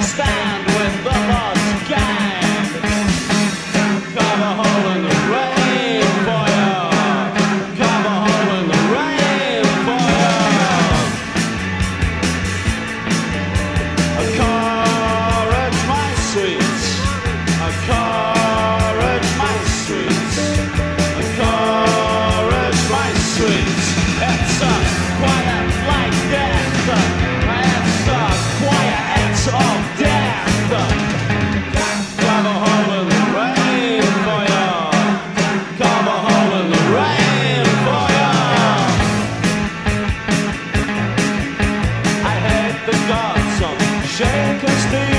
stand with the Ludd Gang. Carve a hole in the rain for you. Carve a hole in the rain for you. Courage, my sweets. Courage, my sweets. Courage, my sweets. It's a quiet like death. It's a choir-ette of death. Carve a hole in the rain for you. Carve a hole in the rain for you. I hate the gods of Shakin Stevens.